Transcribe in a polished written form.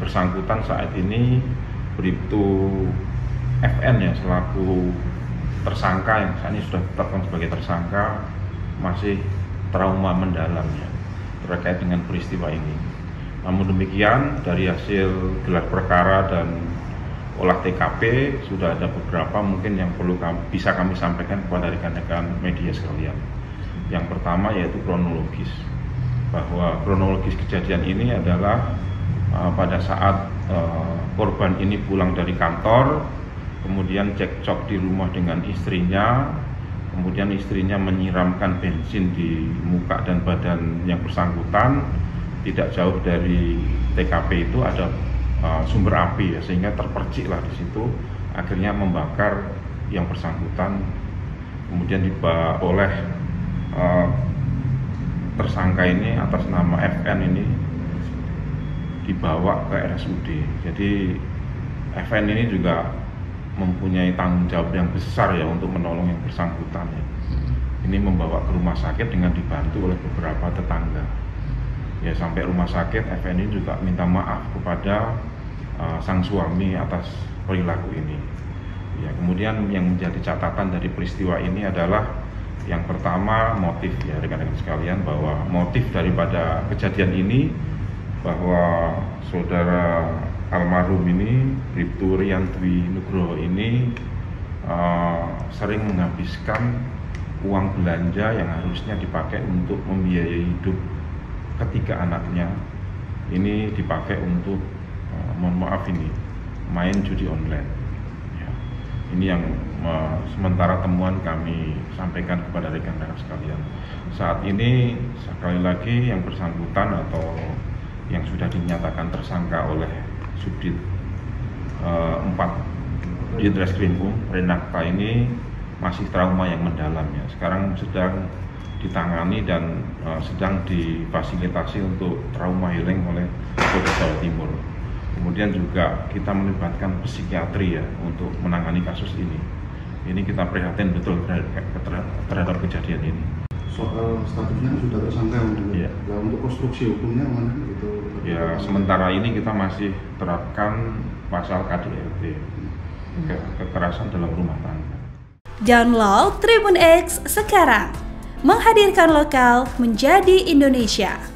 bersangkutan saat ini Bribtu FN ya selaku tersangka yang saat ini sudah ditetapkan sebagai tersangka masih trauma mendalam ya terkait dengan peristiwa ini. Namun demikian dari hasil gelar perkara dan olah TKP sudah ada beberapa mungkin yang perlu bisa kami sampaikan kepada rekan-rekan media sekalian. Yang pertama yaitu kronologis, bahwa kronologis kejadian ini adalah pada saat korban ini pulang dari kantor, kemudian cekcok di rumah dengan istrinya, kemudian istrinya menyiramkan bensin di muka dan badan yang bersangkutan. Tidak jauh dari TKP itu ada sumber api ya, sehingga terperciklah di situ, akhirnya membakar yang bersangkutan. Kemudian dibawa oleh tersangka ini atas nama FN ini dibawa ke RSUD. Jadi FN ini juga mempunyai tanggung jawab yang besar ya untuk menolong yang bersangkutan ya. Ini membawa ke rumah sakit dengan dibantu oleh beberapa tetangga. Ya, sampai rumah sakit FN ini juga minta maaf kepada sang suami atas perilaku ini. Ya, kemudian yang menjadi catatan dari peristiwa ini adalah yang pertama motif ya rekan-rekan sekalian, bahwa motif daripada kejadian ini bahwa saudara almarhum ini Bribtu Rian Dwi Nugroho ini sering menghabiskan uang belanja yang harusnya dipakai untuk membiayai hidup ketiga anaknya, ini dipakai untuk mohon maaf ini main judi online ya. Ini yang sementara temuan kami sampaikan kepada rekan-rekan sekalian. Saat ini sekali lagi yang bersangkutan atau yang sudah dinyatakan tersangka oleh Subdit 4 di Ditreskrimum Renakta ini masih trauma yang mendalam ya. Sekarang sedang ditangani dan sedang difasilitasi untuk trauma healing oleh Polda Jawa Timur. Kemudian juga kita melibatkan psikiatri ya untuk menangani kasus ini. Ini kita prihatin betul terhadap kejadian ini. Soal statusnya sudah tersangka, ya. Nah, untuk konstruksi hukumnya mana itu? Ya, sementara ini kita masih terapkan pasal KDRT, kekerasan dalam rumah tangga. Download Tribun X sekarang, menghadirkan lokal menjadi Indonesia.